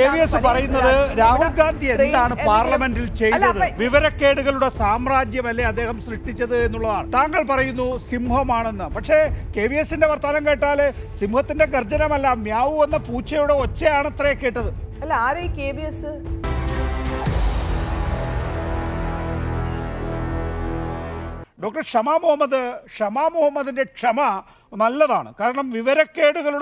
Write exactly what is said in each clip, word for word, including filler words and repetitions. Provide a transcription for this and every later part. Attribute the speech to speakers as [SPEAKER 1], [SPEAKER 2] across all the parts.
[SPEAKER 1] പറയുന്നത് രാഹുൽ ഗാന്ധി എന്താണ് പാർലമെന്റിൽ ചെയ്തത്? വിവരക്കേടുകളുടെ സാമ്രാജ്യമല്ലേ അദ്ദേഹം സൃഷ്ടിച്ചത് എന്നുള്ളതാണ്. താങ്കൾ പറയുന്നു സിംഹമാണെന്ന്. പക്ഷേ കെ വി എസിന്റെ വർത്തമാനം കേട്ടാൽ സിംഹത്തിന്റെ ഗർജനമല്ല, മ്യാവു എന്ന പൂച്ചയുടെ ഒച്ചയാണ് അത്രേ കേട്ടത്.
[SPEAKER 2] അല്ല, ആരെ K V S?
[SPEAKER 1] Doctor Shama Muhammad Shama മുഹമ്മദിന്റെ ക്ഷമ നല്ലതാണ്. കാരണം വിവരക്കേടുകളുടെ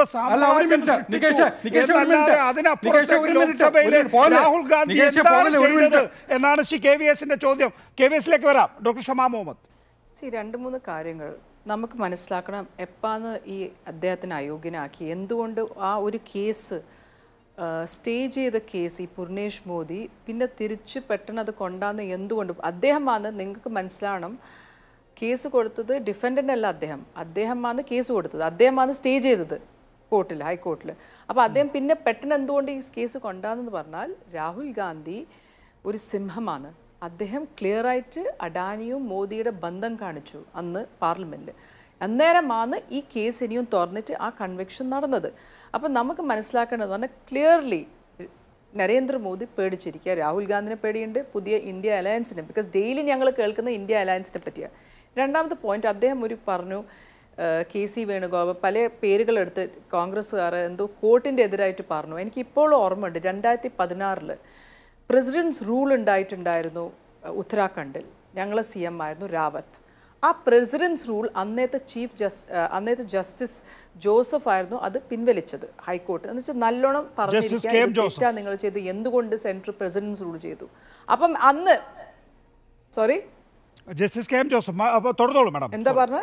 [SPEAKER 1] രാഹുൽ ഗാന്ധി എന്താണ് ചെയ്തത് എന്നാണ് ശ്രീ കെ വി എസിന്റെ ചോദ്യം. കെ വി എസിലേക്ക് വരാം. ഡോക്ടർ ഷമാ മുഹമ്മദ്,
[SPEAKER 2] സി രണ്ട് മൂന്ന് കാര്യങ്ങൾ നമുക്ക് മനസ്സിലാക്കണം. എപ്പാന്ന് ഈ അദ്ദേഹത്തിന് അയോഗ്യനാക്കി, എന്തുകൊണ്ട് ആ ഒരു കേസ് സ്റ്റേ ചെയ്ത കേസ് ഈ പൂർണേഷ് മോദി പിന്നെ തിരിച്ച് പെട്ടെന്ന് അത് കൊണ്ടാന്ന് എന്തുകൊണ്ട് അദ്ദേഹമാണ്? നിങ്ങൾക്ക് മനസ്സിലാവണം, കേസ് കൊടുത്തത് ഡിഫൻഡൻ്റ് അല്ല അദ്ദേഹം, അദ്ദേഹമാണ് കേസ് കൊടുത്തത്, അദ്ദേഹമാണ് സ്റ്റേ ചെയ്തത് കോർട്ടിൽ, ഹൈക്കോർട്ടിൽ. അപ്പോൾ അദ്ദേഹം പിന്നെ പെട്ടെന്ന് എന്തുകൊണ്ട് ഈ കേസ് കൊണ്ടാന്ന് പറഞ്ഞാൽ രാഹുൽ ഗാന്ധി ഒരു സിംഹമാണ്. അദ്ദേഹം ക്ലിയറായിട്ട് അഡാനിയും മോദിയുടെ ബന്ധം കാണിച്ചു അന്ന് പാർലമെൻറ്റിൽ. അന്നേരമാണ് ഈ കേസ് ഇനിയും തുറന്നിട്ട് ആ കൺവിക്ഷൻ നടന്നത്. അപ്പം നമുക്ക് മനസ്സിലാക്കേണ്ടത് പറഞ്ഞാൽ ക്ലിയർലി നരേന്ദ്രമോദി പേടിച്ചിരിക്കുക, രാഹുൽ ഗാന്ധിനെ പേടിയുണ്ട്, പുതിയ ഇന്ത്യ അലയൻസിനെ, ബിക്കോസ് ഡെയിലി ഞങ്ങൾ കേൾക്കുന്ന ഇന്ത്യ അലയൻസിനെ പറ്റിയാണ്. രണ്ടാമത്തെ പോയിന്റ്, അദ്ദേഹം ഒരു പറഞ്ഞു കെ സി വേണുഗോപാൽ പല പേരുകളെടുത്ത് കോൺഗ്രസ്സുകാർ എന്തോ കോർട്ടിൻ്റെ എതിരായിട്ട് പറഞ്ഞു. എനിക്ക് ഇപ്പോഴും ഓർമ്മയുണ്ട്, രണ്ടായിരത്തി പതിനാറിൽ പ്രസിഡൻസ് റൂൾ ഉണ്ടായിട്ടുണ്ടായിരുന്നു ഉത്തരാഖണ്ഡിൽ, ഞങ്ങളെ സി എം ആയിരുന്നു റാവത്ത്. ആ പ്രസിഡൻസ് റൂൾ അന്നത്തെ ചീഫ് ജസ് അന്നത്തെ ജസ്റ്റിസ് ജോസഫ് ആയിരുന്നു അത് പിൻവലിച്ചത് ഹൈക്കോർട്ട്. എന്ന് വെച്ചാൽ നല്ലോണം പറഞ്ഞിരിക്കാൻ നിങ്ങൾ ചെയ്ത് എന്തുകൊണ്ട് സെൻട്രൽ പ്രസിഡൻസ് റൂൾ ചെയ്തു. അപ്പം അന്ന് sorry
[SPEAKER 1] justice K M Joseph തുടർന്നോളൂ മാഡം.
[SPEAKER 2] എന്താ പറഞ്ഞത്?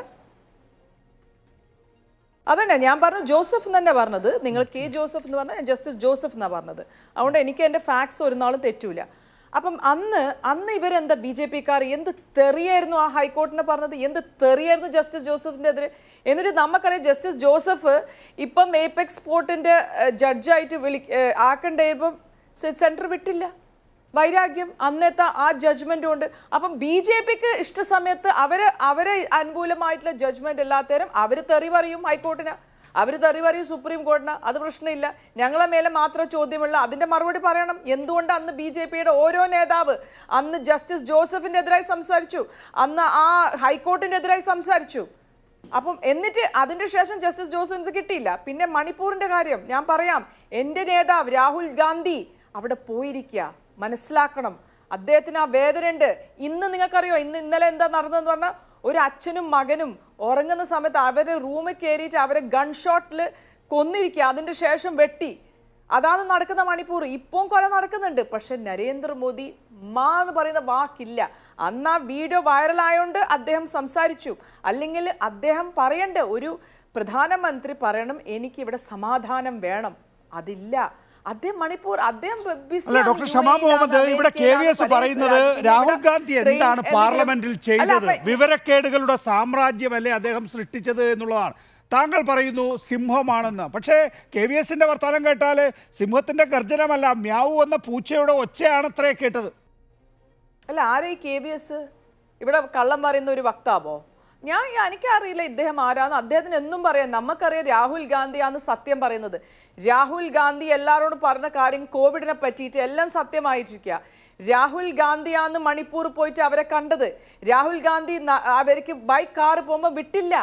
[SPEAKER 2] അതന്നെ ഞാൻ പറഞ്ഞു, ജോസഫ് തന്നെ പറഞ്ഞത്. നിങ്ങൾ കെ ജോസഫ് എന്ന് പറഞ്ഞാൽ ജസ്റ്റിസ് ജോസഫ് എന്നാണ് പറഞ്ഞത്. അതുകൊണ്ട് എനിക്ക് എൻ്റെ ഫാക്ട്സ് ഒരു നാളും തെറ്റൂല. അപ്പം അന്ന് അന്ന് ഇവരെന്താ ബി ജെ പിക്കാർ എന്ത് തെറിയായിരുന്നു ആ ഹൈക്കോർട്ടിനെ പറഞ്ഞത്, എന്ത് തെറിയായിരുന്നു ജസ്റ്റിസ് ജോസഫിൻ്റെ എതിരെ. എന്നിട്ട് നമുക്കറിയാം ജസ്റ്റിസ് ജോസഫ് ഇപ്പം ഏപെക്സ് സ്പോർട്ടിൻ്റെ ജഡ്ജായിട്ട് വിളി ആക്കണ്ടേ, ഇപ്പം സെൻറ്റർ വിട്ടില്ല. വൈരാഗ്യം അന്നത്തെ ആ ജഡ്ജ്മെൻറ്റും ഉണ്ട്. അപ്പം ബി ജെ പിക്ക് ഇഷ്ട സമയത്ത് അവർ അവരെ അനുകൂലമായിട്ടുള്ള ജഡ്ജ്മെൻറ്റ് എല്ലാത്തരം അവർ തെറി പറയും ഹൈക്കോർട്ടിന്, അവർ തെറി പറയും സുപ്രീം കോടതിന്, അത് പ്രശ്നമില്ല. ഞങ്ങളെ മേലെ മാത്രം ചോദ്യമുള്ള അതിൻ്റെ മറുപടി പറയണം. എന്തുകൊണ്ട് അന്ന് ബി ജെ പിയുടെ ഓരോ നേതാവ് അന്ന് ജസ്റ്റിസ് ജോസഫിൻ്റെ എതിരായി സംസാരിച്ചു, അന്ന് ആ ഹൈക്കോർട്ടിൻ്റെ എതിരായി സംസാരിച്ചു. അപ്പം എന്നിട്ട് അതിൻ്റെ ശേഷം ജസ്റ്റിസ് ജോസഫിന് കിട്ടിയില്ല. പിന്നെ മണിപ്പൂരിൻ്റെ കാര്യം ഞാൻ പറയാം. എൻ്റെ നേതാവ് രാഹുൽ ഗാന്ധി അവിടെ പോയിരിക്കുക, മനസ്സിലാക്കണം. അദ്ദേഹത്തിന് ആ വേദനയുണ്ട്. ഇന്ന് നിങ്ങൾക്കറിയോ ഇന്ന് ഇന്നലെ എന്താ നടന്നതെന്ന് പറഞ്ഞാൽ ഒരു അച്ഛനും മകനും ഉറങ്ങുന്ന സമയത്ത് അവരെ റൂമിൽ കയറിയിട്ട് അവരെ ഗൺ ഷോട്ടിൽ കൊന്നിരിക്കുക, അതിൻ്റെ ശേഷം വെട്ടി. അതാണ് നടക്കുന്ന മണിപ്പൂർ. ഇപ്പം കൊല നടക്കുന്നുണ്ട്. പക്ഷെ നരേന്ദ്രമോദി മാ എന്ന് പറയുന്ന വാക്കില്ല. അന്ന് ആ വീഡിയോ വൈറലായോണ്ട് അദ്ദേഹം സംസാരിച്ചു. അല്ലെങ്കിൽ അദ്ദേഹം പറയണ്ട, ഒരു പ്രധാനമന്ത്രി പറയണം എനിക്കിവിടെ സമാധാനം വേണം, അതില്ല. അദ്ദേഹം മണിപ്പൂർ അദ്ദേഹം
[SPEAKER 1] ഡോക്ടർ ഷമാ മുഹമ്മദ്, ഇവിടെ കെ വി എസ് പറയുന്നത് രാഹുൽ ഗാന്ധി എന്താണ് പാർലമെന്റിൽ ചെയ്തത്? വിവരക്കേടുകളുടെ സാമ്രാജ്യമല്ലേ അദ്ദേഹം സൃഷ്ടിച്ചത് എന്നുള്ളതാണ്. താങ്കൾ പറയുന്നു സിംഹമാണെന്ന്. പക്ഷേ കെ വി എസിന്റെ വർത്തമാനം കേട്ടാൽ സിംഹത്തിന്റെ ഗർജനമല്ല, മ്യാവു എന്ന പൂച്ചയുടെ ഒച്ചയാണ് അത്രേ കേട്ടത്.
[SPEAKER 2] അല്ല, ആരെ കെ വി എസ് ഇവിടെ കള്ളം പറയുന്ന ഒരു വക്താവോ? ഞാൻ എനിക്കറിയില്ല ഇദ്ദേഹം ആരാന്ന്. അദ്ദേഹത്തിന് എന്നും പറയാം, നമുക്കറിയാം രാഹുൽ ഗാന്ധിയാണ് സത്യം പറയുന്നത്. രാഹുൽ ഗാന്ധി എല്ലാവരോടും പറഞ്ഞ കാര്യം കോവിഡിനെ പറ്റിയിട്ട് എല്ലാം സത്യമായിട്ടിരിക്കുക. രാഹുൽ ഗാന്ധിയാണ് മണിപ്പൂർ പോയിട്ട് അവരെ കണ്ടത്. രാഹുൽ ഗാന്ധി അവർക്ക് ബൈക്ക് കാറ് പോകുമ്പോൾ വിട്ടില്ല.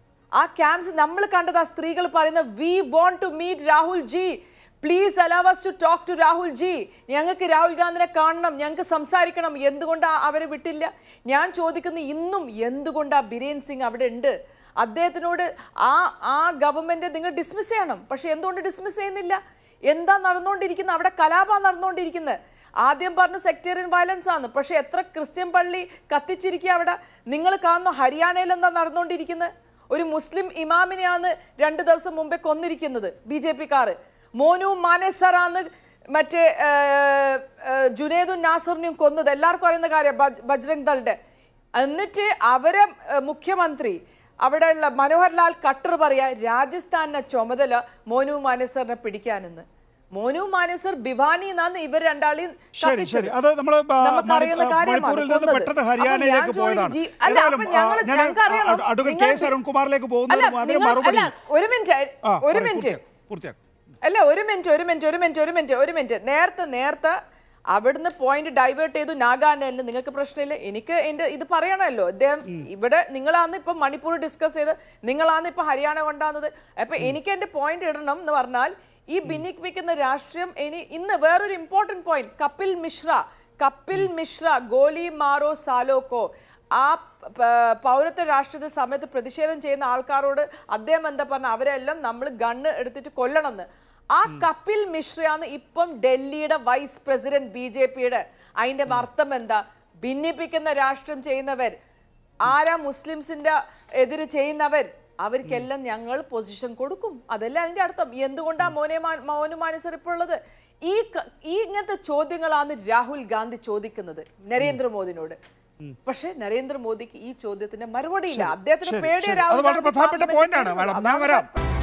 [SPEAKER 2] ആ ക്യാമ്പ്സ് നമ്മൾ കണ്ടത്. ആ സ്ത്രീകൾ പറയുന്ന we want to meet Rahul ji, please allow us to talk to Rahul ji, ഞങ്ങൾക്ക് രാഹുൽ ഗാന്ധിനെ കാണണം, ഞങ്ങൾക്ക് സംസാരിക്കണം. എന്തുകൊണ്ടാണ് അവരെ വിട്ടില്ല? ഞാൻ ചോദിക്കുന്ന ഇന്നും എന്തുകൊണ്ടാണ് ബിരേൻ സിംഗ് അവിടെ ഉണ്ട്? അദ്ദേഹത്തിനോട് ആ ആ ഗവൺമെൻറ് നിങ്ങൾ ഡിസ്മിസ് ചെയ്യണം. പക്ഷെ എന്തുകൊണ്ട് ഡിസ്മിസ് ചെയ്യുന്നില്ല? എന്താ നടന്നുകൊണ്ടിരിക്കുന്നത് അവിടെ? കലാപമാണ് നടന്നുകൊണ്ടിരിക്കുന്നത്. ആദ്യം പറഞ്ഞു സെക്ടേറിയൻ വയലൻസ് ആണ്, പക്ഷെ എത്ര ക്രിസ്ത്യൻ പള്ളി കത്തിച്ചിരിക്കുക അവിടെ. നിങ്ങൾ കാണുന്നു ഹരിയാനയിൽ എന്താ നടന്നുകൊണ്ടിരിക്കുന്നത്? ഒരു മുസ്ലിം ഇമാമിനെയാണ് രണ്ട് ദിവസം മുമ്പേ കൊന്നിരിക്കുന്നത് ബി ജെ പിക്കാർ. മോനു മാനേസറാണ് മറ്റേ ജുനേദും നാസറിനെയും കൊന്നത്. എല്ലാവർക്കും അറിയുന്ന കാര്യം ബജ്രംഗ് ദളിന്റെ. എന്നിട്ട് അവരെ മുഖ്യമന്ത്രി അവിടെയുള്ള മനോഹർ ലാൽ ഖട്ടർ പറയാ രാജസ്ഥാനിനെ ചുമതല മോനു മാനേസറിനെ പിടിക്കാനെന്ന്. മോനു മാനേസർ ഭിവാനി എന്നാണ് ഇവർ രണ്ടാളെയും നമുക്കറിയുന്ന കാര്യമാണ്. ഒരു മിനിറ്റ് ഒരു മിനിറ്റ് അല്ല ഒരു മിനിറ്റ് ഒരു മിനിറ്റ് ഒരു മിനിറ്റ് ഒരു മിനിറ്റ് ഒരു മിനിറ്റ് നേരത്തെ നേരത്തെ അവിടുന്ന് പോയിന്റ് ഡൈവേർട്ട് ചെയ്തു നാഗാലാൻഡിൽ നിങ്ങൾക്ക് പ്രശ്നമില്ല എനിക്ക് എൻ്റെ ഇത് പറയണമല്ലോ അദ്ദേഹം ഇവിടെ നിങ്ങളാന്ന് ഇപ്പം മണിപ്പൂർ ഡിസ്കസ് ചെയ്ത് നിങ്ങളാന്ന് ഇപ്പം ഹരിയാന കൊണ്ടാകുന്നത് അപ്പം എനിക്ക് എൻ്റെ പോയിന്റ് ഇടണം എന്ന് പറഞ്ഞാൽ ഈ ഭിന്നിപ്പിക്കുന്ന രാഷ്ട്രീയം ഇനി ഇന്ന് വേറൊരു ഇമ്പോർട്ടൻറ്റ് പോയിന്റ് കപിൽ മിശ്ര കപിൽ മിശ്ര ഗോലി മാറോ സാലോക്കോ ആ പൗരത്വ രാഷ്ട്രീയ സമയത്ത് പ്രതിഷേധം ചെയ്യുന്ന ആൾക്കാരോട് അദ്ദേഹം എന്താ പറഞ്ഞ അവരെല്ലാം നമ്മൾ ഗണ്ണ് എടുത്തിട്ട് കൊല്ലണം എന്ന് ആ കപിൽ മിശ്രയാണ് ഇപ്പം ഡൽഹിയുടെ വൈസ് പ്രസിഡന്റ് ബി ജെ പിയുടെ അതിന്റെ അർത്ഥം എന്താ ഭിന്നിപ്പിക്കുന്ന രാഷ്ട്രം ചെയ്യുന്നവർ ആരാ മുസ്ലിംസിന്റെ എതിര് ചെയ്യുന്നവർ അവർക്കെല്ലാം ഞങ്ങൾ പൊസിഷൻ കൊടുക്കും അതല്ല അതിന്റെ അർത്ഥം എന്തുകൊണ്ടാ മോനെ മൗനമാനസർ ഇപ്പോൾ ഉള്ളത് ഈ ഈ ഇങ്ങനത്തെ ചോദ്യങ്ങളാണ് രാഹുൽ ഗാന്ധി ചോദിക്കുന്നത് നരേന്ദ്രമോദിനോട് പക്ഷെ നരേന്ദ്രമോദിക്ക് ഈ ചോദ്യത്തിന്റെ മറുപടി ഇല്ല അദ്ദേഹത്തിന് പേടിയ രാഹുൽ
[SPEAKER 1] പ്രധാനപ്പെട്ട പോയിന്റാണ്.